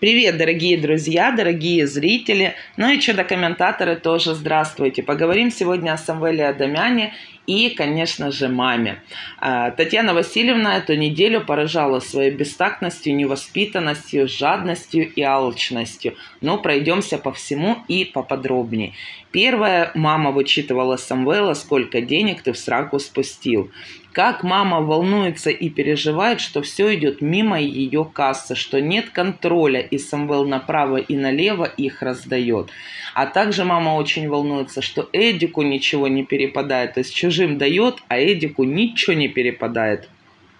Привет, дорогие друзья, дорогие зрители, ну и чудо-комментаторы тоже здравствуйте. Поговорим сегодня о Самвеле Адамяне и, конечно же, маме. Татьяна Васильевна эту неделю поражала своей бестактностью, невоспитанностью, жадностью и алчностью. Но пройдемся по всему и поподробнее. Первое, мама вычитывала Самвела, сколько денег ты в сраку спустил. Как мама волнуется и переживает, что все идет мимо ее кассы, что нет контроля, и Самвел направо и налево их раздает. А также мама очень волнуется, что Эдику ничего не перепадает, то есть чужим дает, а Эдику ничего не перепадает.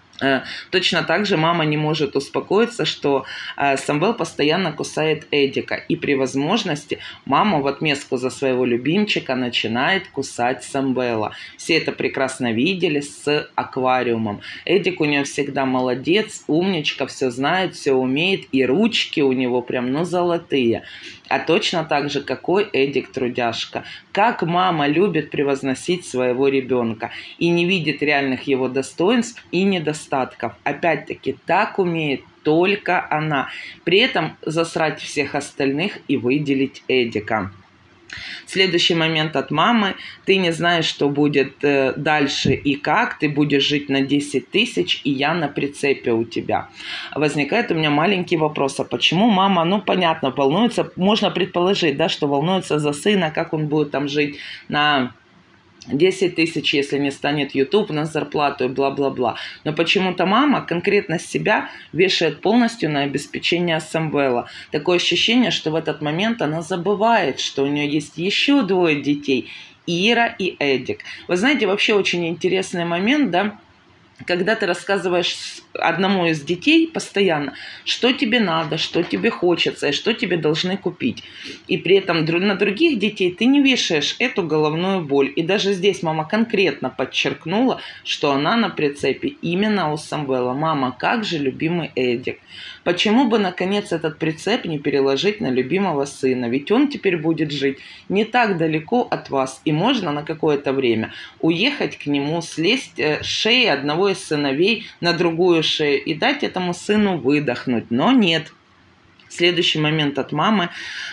Точно так же мама не может успокоиться, что Самвел постоянно кусает Эдика. И при возможности мама в отместку за своего любимчика начинает кусать Самвела. Все это прекрасно видели с аквариумом. Эдик у нее всегда молодец, умничка, все знает, все умеет. И ручки у него прям, золотые. А точно так же, какой Эдик трудяшка. Как мама любит превозносить своего ребенка и не видит реальных его достоинств и недостатков. Опять-таки, так умеет только она. При этом засрать всех остальных и выделить Эдика. Следующий момент от мамы. Ты не знаешь, что будет дальше и как. Ты будешь жить на 10 тысяч, и я на прицепе у тебя. Возникает у меня маленький вопрос. А почему мама, понятно, волнуется. Можно предположить, да, что волнуется за сына, как он будет там жить на 10 тысяч, если не станет YouTube, на зарплату и бла-бла-бла. Но почему-то мама конкретно себя вешает полностью на обеспечение Самвела. Такое ощущение, что в этот момент она забывает, что у нее есть еще двое детей, Ира и Эдик. Вы знаете, вообще очень интересный момент, да? Когда ты рассказываешь одному из детей постоянно, что тебе надо, что тебе хочется и что тебе должны купить. И при этом на других детей ты не вешаешь эту головную боль. И даже здесь мама конкретно подчеркнула, что она на прицепе именно у Самвела. Мама, как же любимый Эдик. Почему бы, наконец, этот прицеп не переложить на любимого сына? Ведь он теперь будет жить не так далеко от вас. И можно на какое-то время уехать к нему, слезть с шеи одного из сыновей на другую шею и дать этому сыну выдохнуть. Но нет. Следующий момент от мамы.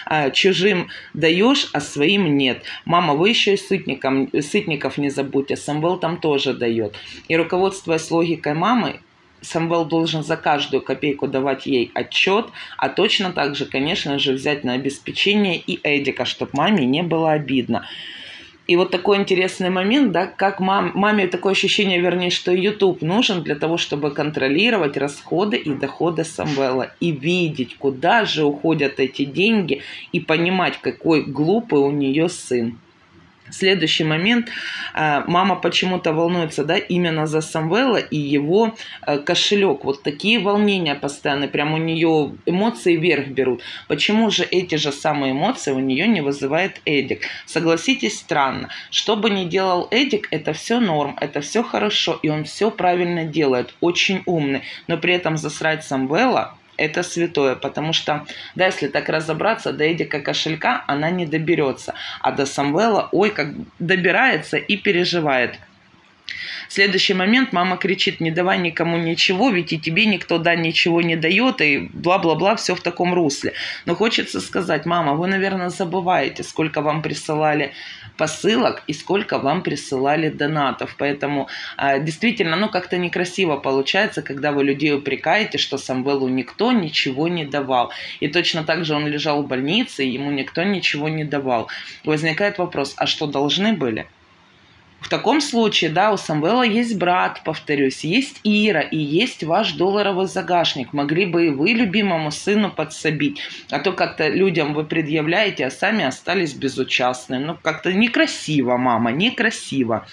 Чужим даешь, а своим нет. Мама, вы еще и сытников не забудьте. Самвел там тоже дает. И руководствуясь логикой мамы, Самвел должен за каждую копейку давать ей отчет, а точно так же, конечно же, взять на обеспечение и Эдика, чтобы маме не было обидно. И вот такой интересный момент, да, как маме такое ощущение, вернее, что YouTube нужен для того, чтобы контролировать расходы и доходы Самвела и видеть, куда же уходят эти деньги и понимать, какой глупый у нее сын. Следующий момент. Мама почему-то волнуется, да, именно за Самвела и его кошелек. Вот такие волнения постоянно, прям у нее эмоции вверх берут. Почему же эти же самые эмоции у нее не вызывает Эдик? Согласитесь, странно. Что бы ни делал Эдик, это все норм, это все хорошо, и он все правильно делает, очень умный. Но при этом засрать Самвела — это святое, потому что, да, если так разобраться, до Эдика кошелька она не доберется, а до Самвела, как добирается и переживает. Следующий момент, мама кричит: не давай никому ничего, ведь и тебе никто ничего не дает, и бла-бла-бла, все в таком русле. Но хочется сказать: мама, вы, наверное, забываете, сколько вам присылали посылок и сколько вам присылали донатов. Поэтому действительно, как-то некрасиво получается, когда вы людей упрекаете, что Самвелу никто ничего не давал. И точно так же он лежал в больнице, и ему никто ничего не давал. Возникает вопрос: а что, должны были? В таком случае, да, у Самвела есть брат, повторюсь, есть Ира и есть ваш долларовый загашник. Могли бы и вы любимому сыну подсобить. А то как-то людям вы предъявляете, а сами остались безучастны. Как-то некрасиво, мама, некрасиво.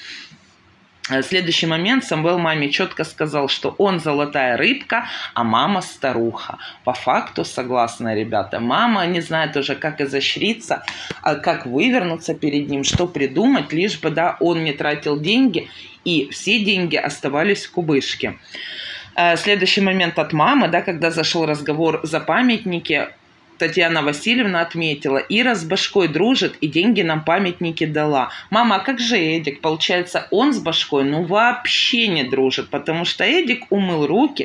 Следующий момент. Самвел маме четко сказал, что он золотая рыбка, а мама старуха. По факту, согласны, ребята. Мама не знает уже, как изощриться, как вывернуться перед ним, что придумать, лишь бы, да, он не тратил деньги, и все деньги оставались в кубышке. Следующий момент от мамы, да, когда зашел разговор за памятники, Татьяна Васильевна отметила: Ира с башкой дружит и деньги нам памятники дала. Мама, а как же Эдик? Получается, он с башкой вообще не дружит, потому что Эдик умыл руки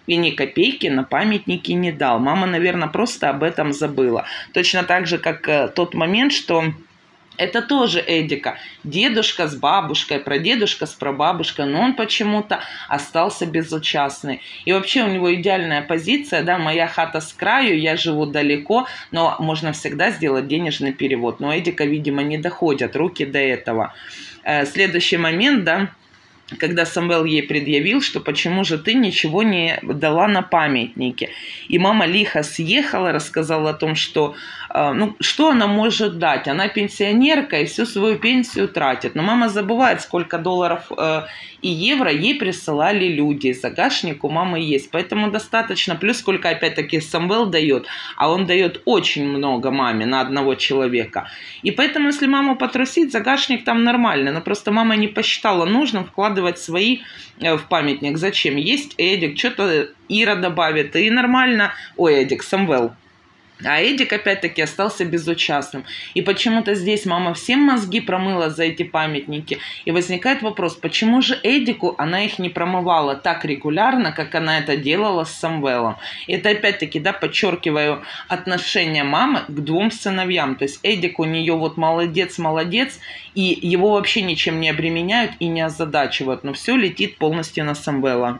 и ни копейки на памятники не дал. Мама, наверное, просто об этом забыла. Точно так же, как тот момент, что это тоже Эдика. Дедушка с бабушкой, прадедушка с прабабушкой, но он почему-то остался безучастный. И вообще у него идеальная позиция, да, моя хата с краю, я живу далеко, но можно всегда сделать денежный перевод. Но Эдика, видимо, не доходят руки до этого. Следующий момент, да, когда Самвел ей предъявил, что почему же ты ничего не дала на памятнике. И мама лихо съехала, рассказала о том, что что она может дать. Она пенсионерка и всю свою пенсию тратит. Но мама забывает, сколько долларов и евро ей присылали люди. Загашник у мамы есть. Поэтому достаточно. Плюс сколько опять-таки Самвел дает. А он дает очень много маме на одного человека. И поэтому, если маму потрусить, загашник там нормальный. Но просто мама не посчитала нужным вкладывать свои в памятник. Зачем? Есть Эдик, что-то Ира добавит. И нормально. Ой, Эдик, Самвел. А Эдик опять-таки остался безучастным. И почему-то здесь мама всем мозги промыла за эти памятники. И возникает вопрос, почему же Эдику она их не промывала так регулярно, как она это делала с Самвелом. И это опять-таки, да, подчеркиваю, отношение мамы к двум сыновьям. То есть Эдик у нее вот молодец, и его вообще ничем не обременяют и не озадачивают. Но все летит полностью на Самвела.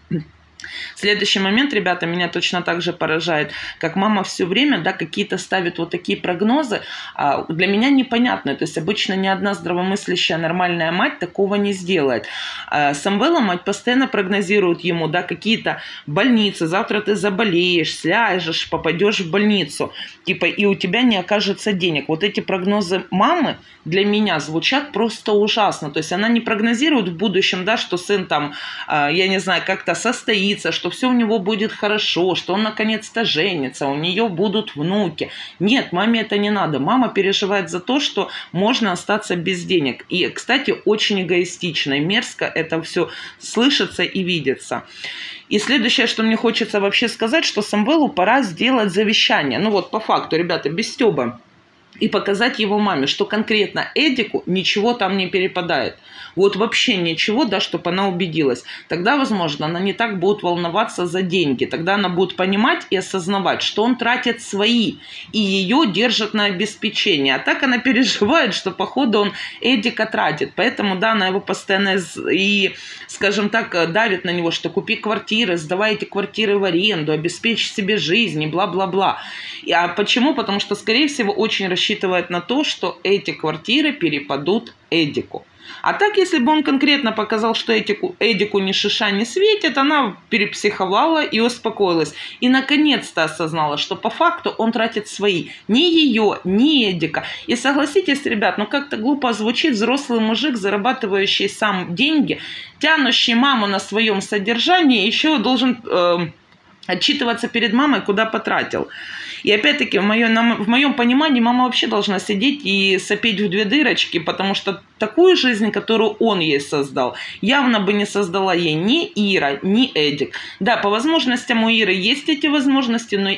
Следующий момент, ребята, меня точно так же поражает, как мама все время, да, какие-то ставит вот такие прогнозы, для меня непонятные. То есть обычно ни одна здравомыслящая нормальная мать такого не сделает. Самвела мать постоянно прогнозирует ему, да, какие-то больницы, завтра ты заболеешь, сляжешь, попадешь в больницу, типа, и у тебя не окажется денег. Вот эти прогнозы мамы для меня звучат просто ужасно. То есть она не прогнозирует в будущем, да, что сын там, я не знаю, как-то состоится, что все у него будет хорошо, что он наконец-то женится, у нее будут внуки. Нет, маме это не надо. Мама переживает за то, что можно остаться без денег. И, кстати, очень эгоистично и мерзко это все слышится и видится. И следующее, что мне хочется вообще сказать, что Самвелу пора сделать завещание. Ну вот по факту, ребята, без стёба. И показать его маме, что конкретно Эдику ничего там не перепадает. Вот вообще ничего, да, чтобы она убедилась. Тогда, возможно, она не так будет волноваться за деньги. Тогда она будет понимать и осознавать, что он тратит свои, и ее держат на обеспечение. А так она переживает, что, походу, он Эдика тратит. Поэтому, да, она его постоянно и, скажем так, давит на него, что купи квартиры, сдавай эти квартиры в аренду, обеспечь себе жизнь и бла-бла-бла. А почему? Потому что, скорее всего, очень рассчитывает на то, что эти квартиры перепадут Эдику. А так, если бы он конкретно показал, что Эдику ни шиша не светит, она перепсиховала и успокоилась. И наконец-то осознала, что по факту он тратит свои. Ни ее, ни Эдика. И согласитесь, ребят, ну как-то глупо звучит взрослый мужик, зарабатывающий сам деньги, тянущий маму на своем содержании, еще должен отчитываться перед мамой, куда потратил. И опять-таки, в моем понимании, мама вообще должна сидеть и сопеть в две дырочки, потому что такую жизнь, которую он ей создал, явно бы не создала ей ни Ира, ни Эдик. Да, по возможностям у Иры есть эти возможности, но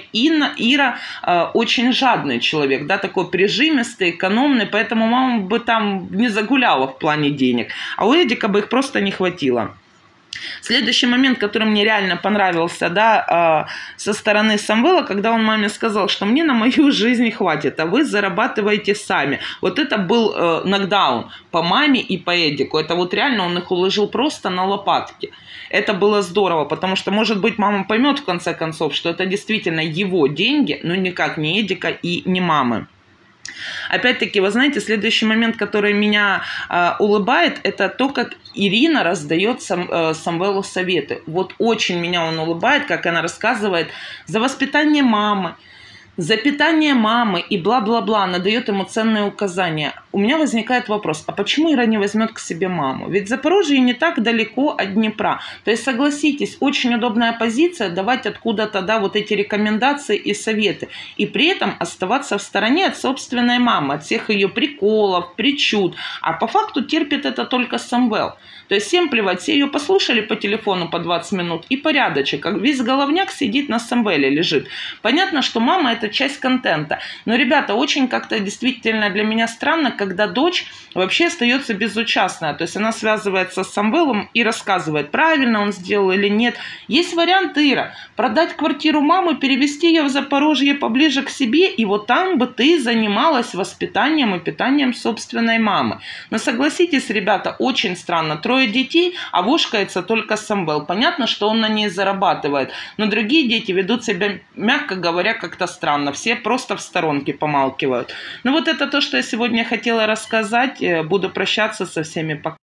Ира очень жадный человек, да, такой прижимистый, экономный, поэтому мама бы там не загуляла в плане денег, а у Эдика бы их просто не хватило. Следующий момент, который мне реально понравился, да, со стороны Самвела, когда он маме сказал, что мне на мою жизнь хватит, а вы зарабатываете сами. Вот это был нокдаун по маме и по Эдику. Это вот реально он их уложил просто на лопатки. Это было здорово, потому что, может быть, мама поймет в конце концов, что это действительно его деньги, но никак не Эдика и не мамы. Опять-таки, вы знаете, следующий момент, который меня улыбает, это то, как Ирина раздает Самвелу советы. Вот очень меня он улыбает, как она рассказывает за воспитание мамы, за питание мамы и бла-бла-бла. Она дает ему ценные указания. У меня возникает вопрос, а почему Ира не возьмет к себе маму? Ведь Запорожье не так далеко от Днепра. То есть, согласитесь, очень удобная позиция давать откуда-то, да, вот эти рекомендации и советы. И при этом оставаться в стороне от собственной мамы, от всех ее приколов, причуд. А по факту терпит это только Самвел. То есть всем плевать, все ее послушали по телефону по 20 минут и порядочек. Как весь головняк сидит на Самвеле, лежит. Понятно, что мама это это часть контента. Но, ребята, очень как-то действительно для меня странно, когда дочь вообще остается безучастная. То есть она связывается с Самвелом и рассказывает, правильно он сделал или нет. Есть вариант, Ира, продать квартиру мамы, перевести ее в Запорожье поближе к себе, и вот там бы ты занималась воспитанием и питанием собственной мамы. Но согласитесь, ребята, очень странно. 3 детей, а вошкается только Самвел. Понятно, что он на ней зарабатывает, но другие дети ведут себя, мягко говоря, как-то странно. Все просто в сторонке помалкивают. Ну вот это то, что я сегодня хотела рассказать. Буду прощаться со всеми. Пока.